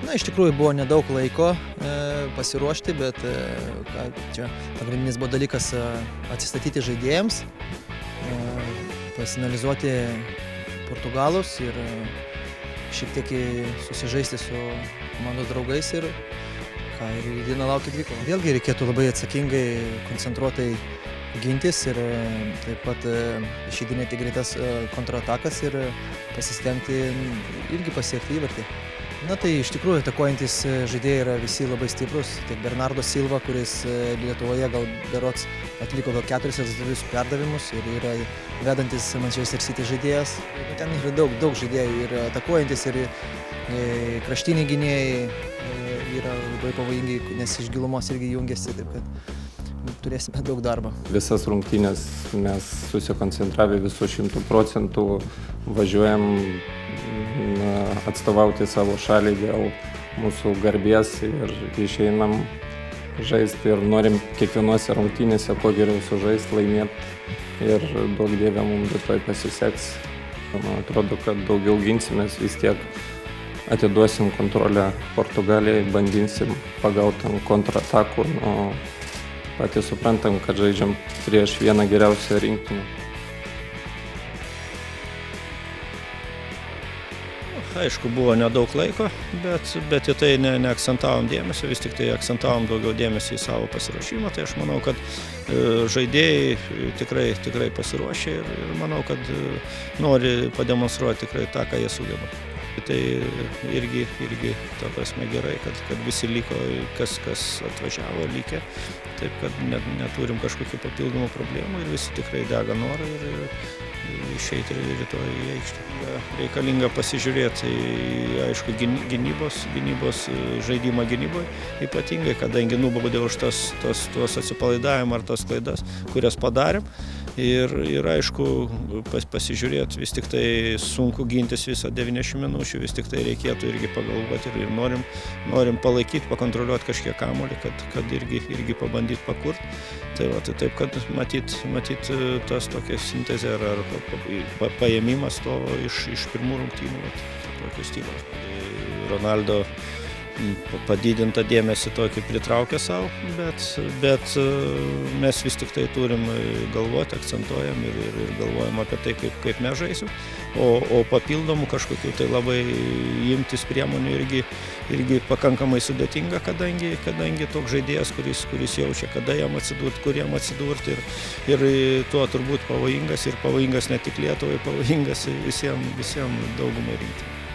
Na, iš tikrųjų buvo nedaug laiko pasiruošti, bet čia pagrindinis buvo dalykas atsistatyti žaidėjams, pasinalizuoti portugalus ir šiek tiek susižaisti su komandos draugais ir dieną laukia dvikova. Vėlgi reikėtų labai atsakingai, koncentruotai gintis ir taip pat išeidinėti greitas kontratakas ir pasistengti irgi pasiekti įvartį. Na tai iš tikrųjų atakuojantis žaidėjai yra visi labai stiprus. Tiek Bernardo Silva, kuris Lietuvoje gal berods atliko gal 4 rezultatyvius perdavimus ir yra vedantis Manchester City žaidėjas. Ten yra daug žaidėjų ir atakuojantis ir kraštiniai gynėjai yra labai pavojingi, nes iš gilumos irgi jungiasi, taip kad turėsime daug darbo. Visas rungtynes mes susikoncentravę visų 100% važiuojam atstovauti savo šalį dėl mūsų garbės ir išeinam žaisti ir norim kiekvienose rungtynėse kuo geriau sužaisti, laimėti ir daug dievė mums rytoj pasiseks. Man atrodo, kad daugiau ginsimės, vis tiek atiduosim kontrolę Portugalijai, bandysim pagauti ant kontratakų. Patys suprantam, kad žaidžiam prieš vieną geriausią rinktinę. Aišku, buvo nedaug laiko, bet į tai neakcentavom dėmesio, vis tik tai akcentavom daugiau dėmesio į savo pasiruošimą. Tai aš manau, kad žaidėjai tikrai pasiruošė ir manau, kad nori pademonstruoti tikrai tą, ką jie sugeba. Tai irgi ta prasme gerai, kad visi liko, kas atvažiavo, likę. Taip, kad neturim kažkokių papildomų problemų ir visi tikrai dega norą ir išeiti rytoj į aikštę. Reikalinga pasižiūrėti, aišku, gynybos žaidimą gynyboje, ypatingai, kadangi nubaudė už tuos atsipalaidavimą ar tas klaidas, kurias padarėm. Ir aišku, pasižiūrėti, vis tik tai sunku gintis visą 90 minučių, vis tik tai reikėtų irgi pagalvoti ir norim palaikyti, pakontroliuoti kažkiek kamuolį, kad irgi pabandyti pakurti. Tai va, taip, kad matyt tas tokia sintezė ar paėmimas to iš pirmų rungtynių, tokius stilius. Ronaldo padidintą dėmesį tokį pritraukia savo, bet mes vis tik tai turim galvoti, akcentuojam ir galvojam apie tai, kaip mes žaisim, o papildomų kažkokių tai labai imtis priemonių irgi pakankamai sudėtinga, kadangi toks žaidėjas, kuris jaučia, kada jam atsidurti, kur jam atsidurti ir tuo turbūt pavojingas ne tik Lietuvai, pavojingas visiems daugumai rinktinei.